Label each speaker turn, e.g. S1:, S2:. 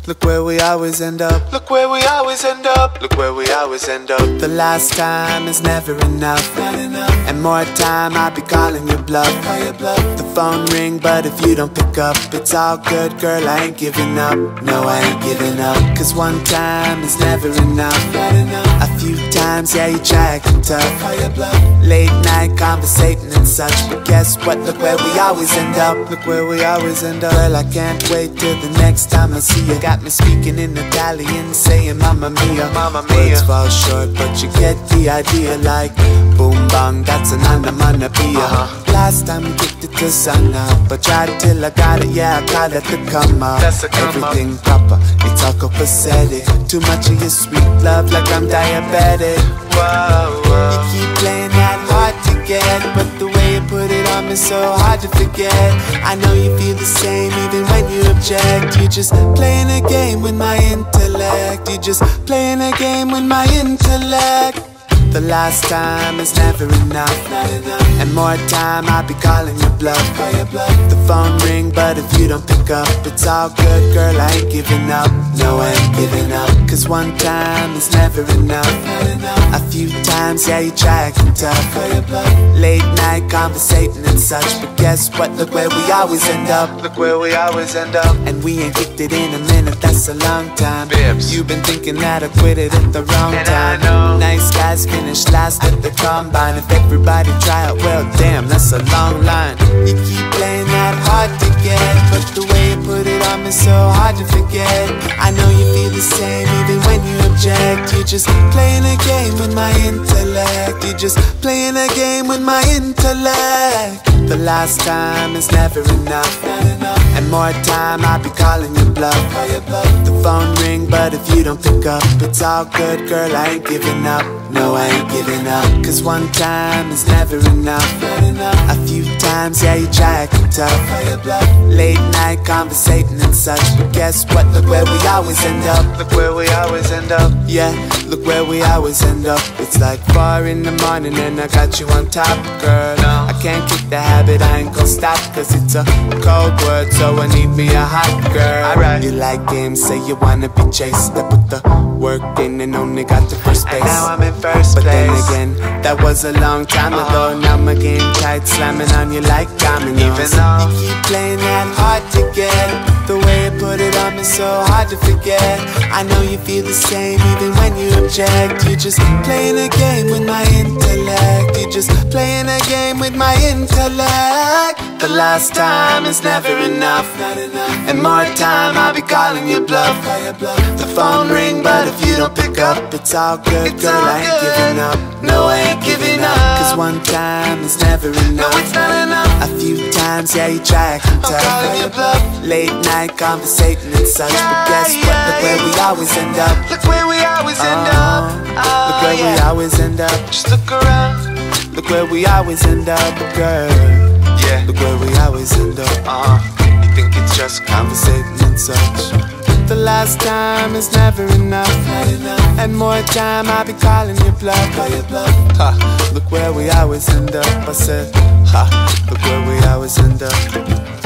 S1: Look where we always end up. Look where we always end up. Look where we always end up. The last time is never enough. Not enough. And more time I'll be calling your bluff. Call your bluff. The phone ring, but if you don't pick up, it's all good, girl, I ain't giving up. No, I ain't giving up. Cause one time is never enough. Not enough. A few times, yeah, you try acting tough. Call your bluff. Late night conversating and such, but guess what? Look where we always end up. Look where we always end up. Girl, I can't wait till the next time I see you. Got me speaking in Italian, saying Mamma Mia. Mamma Mia. Words fall short, but you get the idea. Like boom bang, that's an onomatopoeia. Last time we kicked it to sun up, but tried it till I got it, yeah, I call it the come up. Everything proper, it's all copacetic. Too much of your sweet love, like I'm diabetic. Whoa, whoa. You keep playing that hard to get, but the way you put it on me so hard to forget. I know you feel the same even when you object. You just playing a game with my intellect. You just playing a game with my intellect. The last time is never enough. Not enough. And more time I'll be calling your bluff. Call your bluff. The phone ring, but if you don't pick up, it's all good, girl, I ain't giving up. No, I ain't giving up. Cause one time is never enough. Not enough. A few times, yeah, you try acting tough. Call your bluff. Late night conversating and such, but guess what? Look where we always end up. Look where we always end up. And we ain't kicked it in a minute, that's a long time. Bibs. You've been thinking that I quit it at the wrong time. I know. Nice guys finish last at the combine. If everybody try it, well damn, that's a long line. You keep playing that hard to get, but the way you put it on me so hard to forget. I know you feel the same even when you object. You're just playing a game with my intellect. You're just playing a game with my intellect. The last time is never enough. Not enough. And more time I'll be calling your bluff. Call your bluff. The phone ring, but if you don't pick up, it's all good, girl, I ain't giving up. No, I ain't giving up. Cause one time is never enough. Not enough. A few times, yeah, you try acting tough. Call your bluff. Late night conversating and such, but guess what? Look where we always end up. Look where we always end up. Yeah, look where we always end up. It's like 4 in the morning and I got you on top, girl. No. I can't kick the habit, I ain't gon' stop. Cause it's a cold word, so I need me a hot girl. Alright. You like games, say you wanna be chased. I put the work in and only got the first base. And now I'm in first place. But then again, that was a long time ago. Now my game tight, slamming on you like dominoes. Even though you keep playing that hard to get, the way you put it on me so hard to forget. I know you feel the same even when you object. You're just playing a game with my intellect. You're just playing a game with my intellect. The last time is never enough. Not enough. And more time I'll be calling your bluff. Call your bluff. The phone ring, but if you don't pick up, it's all good, girl, I ain't giving up. No, I ain't giving up. Cause one time is never enough. No, it's not enough. A few times, yeah, you try acting tough. I'm calling your bluff. Late night conversating and such, but guess what? Look where we always end up. Look where we always end up. Look where we always end up. Just look around. Look where we always end up, girl. Yeah. Look where we always end up. You think it's just conversating and such? The last time is never enough. Not enough. And more time I'll be calling your bluff. Call your bluff. Ha, look where we always end up. I said, ha, look where we always end up.